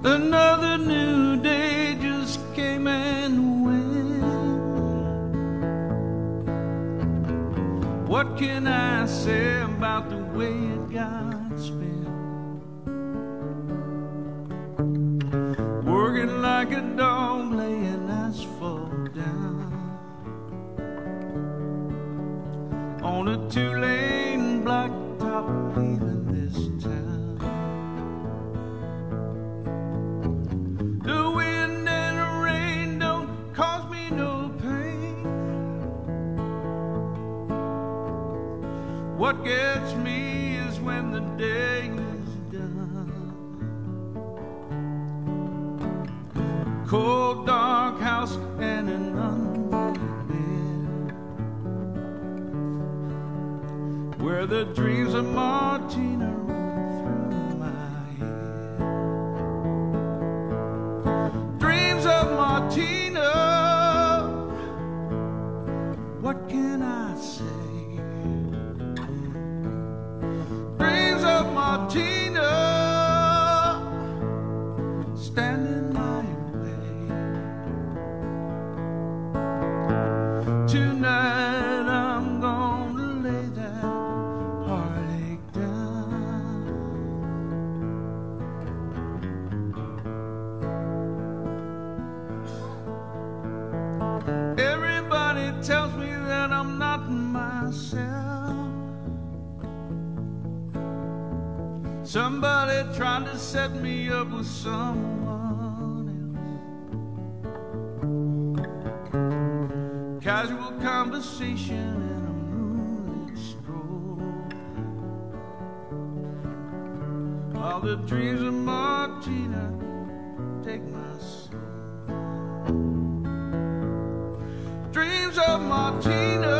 Another new day just came and went. What can I say about the way it got spent? Working like a dog laying asphalt down on a two-lane blacktop leaving this town. The wind and the rain don't cause me no pain. What gets me is when the day is done. Cold dark house and an unmade bed, where the dreams of Martina run through my head. Dreams of Martina, what can I say? Dreams of Martina, standing my way. Tonight I'm gonna lay that heartache down. Everybody tells me that I'm not myself. Somebody tried to set me up with someone else. Casual conversation and a moonlit stroll. All the dreams of Martina take my soul. Dreams of Martina,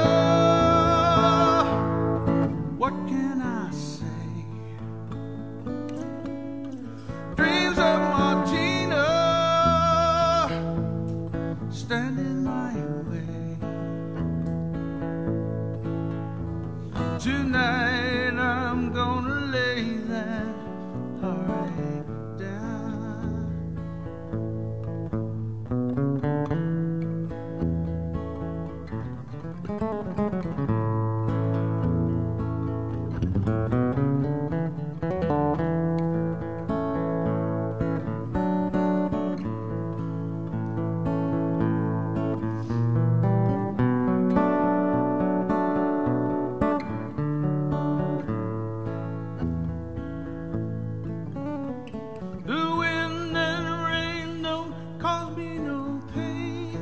what can I say? Dreams of Martina, standing my way. Tonight I'm gonna lay that heartache down. The wind and the rain don't cause me no pain.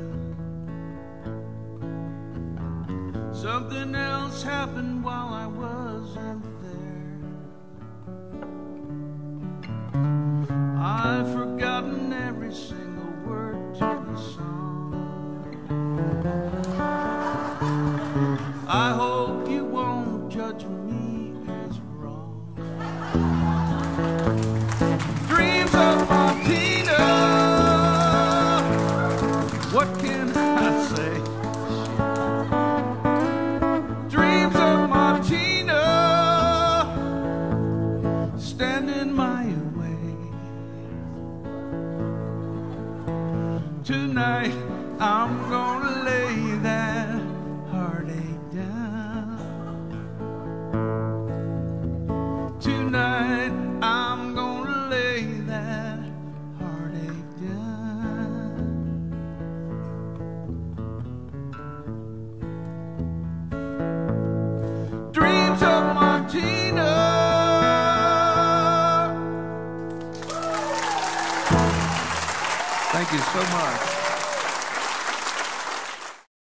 Something else happened while I wasn't there. I've forgotten every single word to the song. I hope you won't judge me as wrong. Dreams of Martina, what can I say? Dreams of Martina, standing my way. Tonight I'm gonna lay that heartache down. Tonight I'm gonna lay that heartache down. Dreams of Martina. Thank you so much.